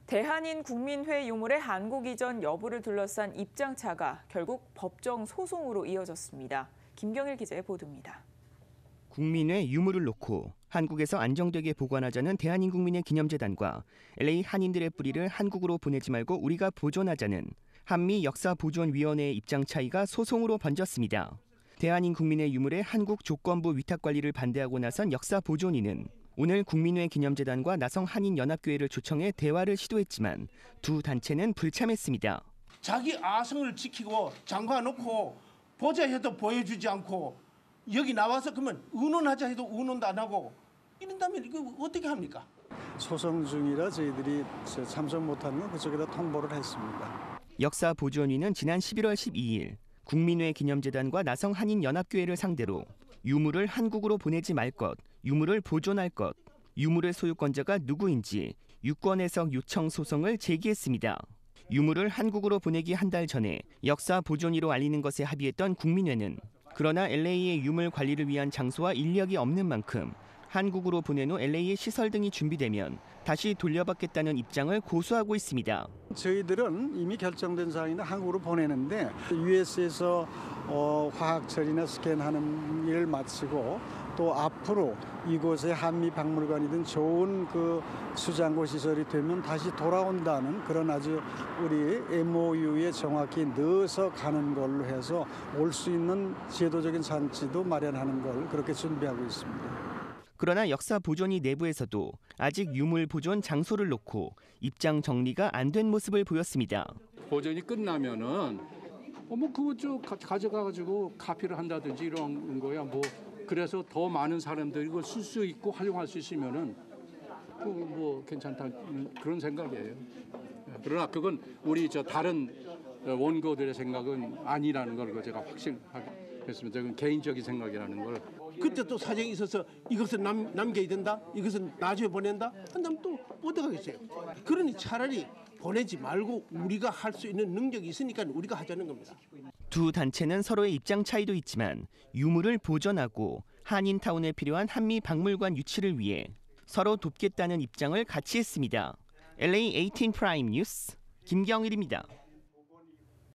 대한인 국민회 유물의 한국 이전 여부를 둘러싼 입장차가 결국 법정 소송으로 이어졌습니다. 김경일 기자의 보도입니다. 국민회 유물을 놓고 한국에서 안정되게 보관하자는 대한인국민의 기념재단과 LA 한인들의 뿌리를 한국으로 보내지 말고 우리가 보존하자는 한미역사보존위원회의 입장 차이가 소송으로 번졌습니다. 대한인국민의 유물의 한국 조건부 위탁관리를 반대하고 나선 역사보존위는 오늘 국민회 기념재단과 나성한인연합교회를 초청해 대화를 시도했지만 두 단체는 불참했습니다. 자기 아성을 지키고 잠가놓고 보자 해도 보여주지 않고 여기 나와서 그러면 의논하자 해도 의논도 안 하고 이런다면 이거 어떻게 합니까? 소송 중이라 저희들이 참석 못하는 건 그쪽에다 통보를 했습니다. 역사보존위는 지난 11월 12일 국민회 기념재단과 나성한인연합교회를 상대로 유물을 한국으로 보내지 말 것, 유물을 보존할 것, 유물의 소유권자가 누구인지 유권 해석 요청 소송을 제기했습니다. 유물을 한국으로 보내기 한 달 전에 역사보존위로 알리는 것에 합의했던 국민회는 그러나 LA의 유물 관리를 위한 장소와 인력이 없는 만큼 한국으로 보낸 후 LA의 시설 등이 준비되면 다시 돌려받겠다는 입장을 고수하고 있습니다. 저희들은 이미 결정된 사항인데 한국으로 보내는데 US에서 화학 처리나 스캔하는 일을 마치고 또 앞으로 이곳에 한미박물관이든 좋은 그 수장고 시설이 되면 다시 돌아온다는 그런 아주 우리 MOU에 정확히 넣어서 가는 걸로 해서 올 수 있는 제도적인 잔치도 마련하는 걸 그렇게 준비하고 있습니다. 그러나 역사보존위 내부에서도 아직 유물 보존 장소를 놓고 입장 정리가 안 된 모습을 보였습니다. 보존이 끝나면은 뭐 그거 쭉 가져가가지고 카피를 한다든지 이런 거야 뭐 그래서 더 많은 사람들이 이걸 쓸 수 있고 활용할 수 있으면은 뭐 괜찮다 그런 생각이에요. 그러나 그건 우리 다른 원고들의 생각은 아니라는 걸 제가 확신하겠습니다. 그건 개인적인 생각이라는 걸. 그때 또 사정이 있어서 이것은 남겨야 된다, 이것은 나중에 보낸다 한다면 또 어떡하겠어요. 그러니 차라리 보내지 말고 우리가 할 수 있는 능력이 있으니까 우리가 하자는 겁니다. 두 단체는 서로의 입장 차이도 있지만 유물을 보존하고 한인타운에 필요한 한미박물관 유치를 위해 서로 돕겠다는 입장을 같이 했습니다. LA 18 프라임 뉴스 김경일입니다.